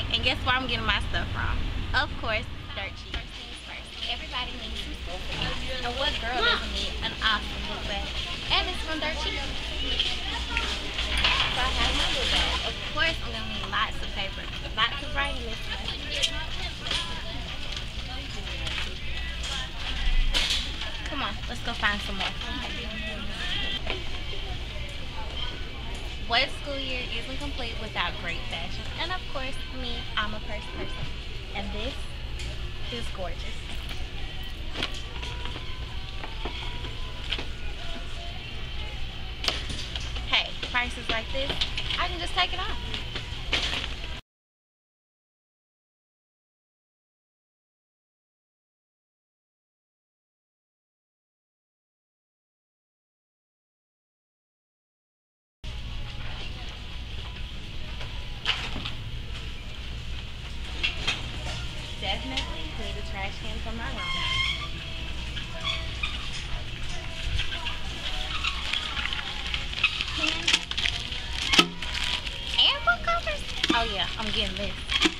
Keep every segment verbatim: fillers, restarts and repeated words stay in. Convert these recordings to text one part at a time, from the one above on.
And guess where I'm getting my stuff from? Of course, Dirt Cheap. First things first, everybody needs some school supplies. And what girl doesn't need an awesome book bag? And it's from Dirt Cheap. So I have my book bag. Of course, I'm gonna need lots of paper, lots of writing this semester. Come on, let's go find some more. What school year isn't complete without great fashion? And of course, me, I'm a purse person. And this is gorgeous. Hey, prices like this, I can just take it off. Definitely need a trash can for my room. Pen. And book covers. Oh yeah, I'm getting this.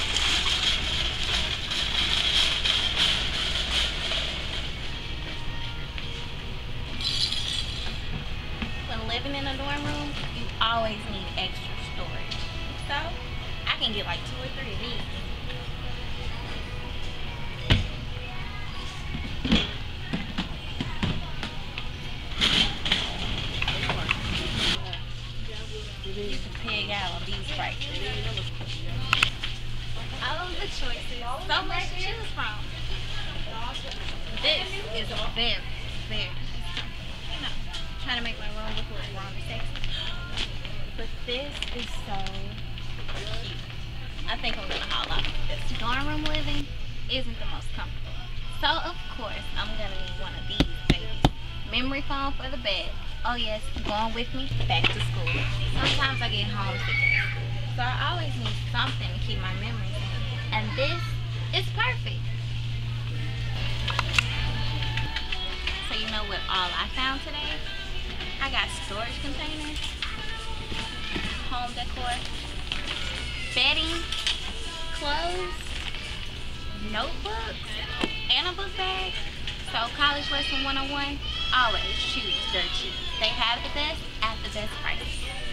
When living in a dorm room, you always need extra storage. So, I can get like two or three of these. You can pig out on these prices. All of the choices, so much to choose from. This is very, very, you know, trying to make my room look a little warm and sexy. But this is so cute. I think I'm gonna haul off this. Dorm room living isn't the most comfortable. So of course, I'm gonna need one of these babies. Memory foam for the bed. Oh yes, going with me back to school. Sometimes I get homesick at school, so I always need something to keep my memories in. And this is perfect. So you know what all I found today? I got storage containers, home decor, bedding, clothes, notebooks, and a book bag. So College Lesson one oh one, always choose Dirt Cheap. They have the best at the best price.